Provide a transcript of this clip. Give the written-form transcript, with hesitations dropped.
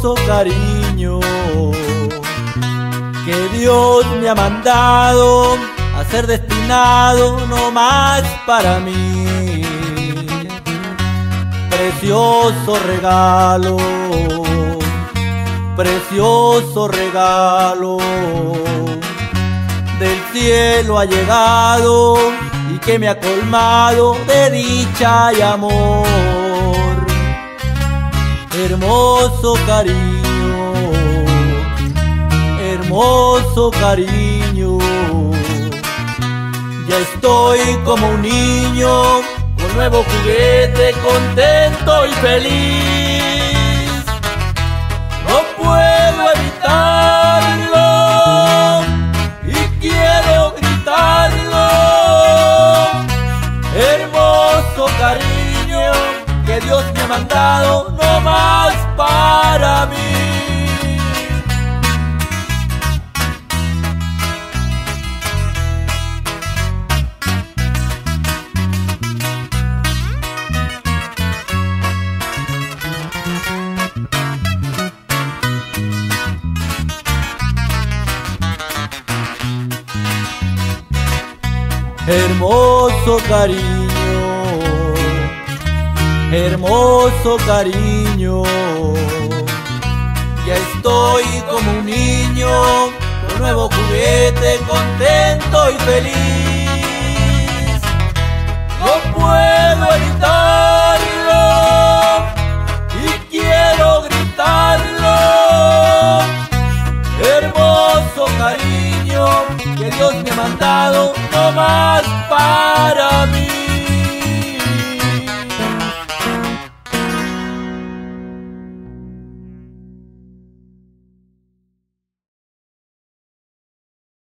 hermoso cariño que Dios me ha mandado a ser destinado no más para mí. Precioso regalo, precioso regalo del cielo ha llegado y que me ha colmado de dicha y amor. Hermoso cariño, hermoso cariño, ya estoy como un niño con nuevo juguete, contento y feliz. No puedo evitarlo y quiero gritarlo. Hermoso cariño que Dios me ha mandado no más para mí. Hermoso cariño, hermoso cariño, ya estoy como un niño con nuevo juguete, contento y feliz. No puedo evitarlo y quiero gritarlo. Hermoso cariño que Dios me ha mandado no más para